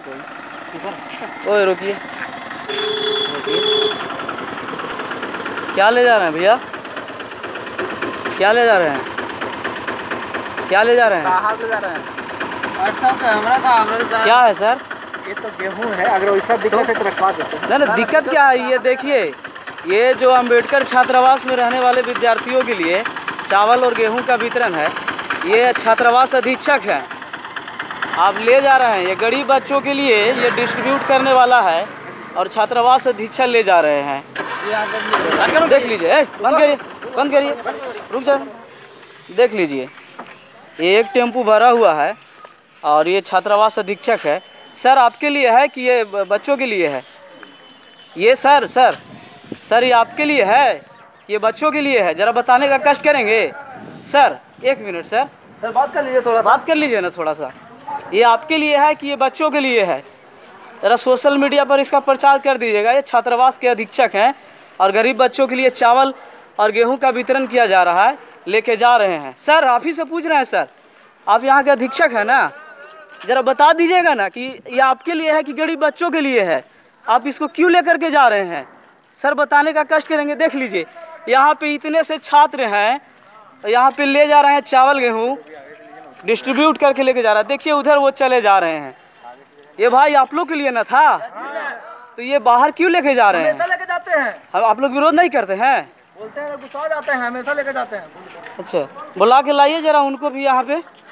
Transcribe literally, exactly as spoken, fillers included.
ओए रुकिए रुकिए, क्या ले जा रहे हैं भैया? क्या ले जा रहे हैं? क्या ले जा रहे हैं? कहाँ ले जा रहे हैं? अच्छा कैमरा का हमारे क्या है सर? ये तो गेहूं है, अगर वैसा दिक्कत है तो रखवा देते हैं। नहीं नहीं, दिक्कत क्या है? ये देखिए, ये जो अम्बेडकर छात्रावास में रहने वाले विद्यार्थियों के लिए चावल और गेहूं का वितरण है। ये छात्रावास अधीक्षक हैं, आप ले जा रहे हैं। ये गरीब बच्चों के लिए ये डिस्ट्रीब्यूट करने वाला है और छात्रावास अधीक्षक ले जा रहे हैं। देख लीजिए, ए, बंद करिए बंद करिए, रुक जाओ, देख लीजिए, ये एक टेम्पू भरा हुआ है और ये छात्रावास अधीक्षक है। सर आपके लिए है कि ये बच्चों के लिए है? ये सर सर सर ये आपके लिए है, ये बच्चों के लिए है? ज़रा बताने का कष्ट करेंगे सर। एक मिनट सर, सर बात कर लीजिए, थोड़ा बात कर लीजिए ना थोड़ा सा। ये आपके लिए है कि ये बच्चों के लिए है? ज़रा सोशल मीडिया पर इसका प्रचार कर दीजिएगा। ये छात्रावास के अधीक्षक हैं और गरीब बच्चों के लिए चावल और गेहूं का वितरण किया जा रहा है, लेके जा रहे हैं। सर आप ही से पूछ रहे हैं सर, आप यहाँ के अधीक्षक हैं ना, ज़रा बता दीजिएगा ना कि ये आपके लिए है कि गरीब बच्चों के लिए है? आप इसको क्यों लेकर के जा रहे हैं सर? बताने का कष्ट करेंगे। देख लीजिए, यहाँ पे इतने से छात्र हैं, यहाँ पे ले जा रहे हैं चावल गेहूँ डिस्ट्रीब्यूट करके लेके जा रहा है। देखिए उधर वो चले जा रहे हैं। ये भाई आप लोग के लिए ना था, तो ये बाहर क्यों लेके जा रहे हैं? हमेशा लेके जाते हैं। हम आप लोग विरोध नहीं करते हैं? बोलते हैं गुस्सा जाते हैं, हमेशा लेके जाते हैं। अच्छा, बुला के लाइए जरा उनको भी यहाँ पे।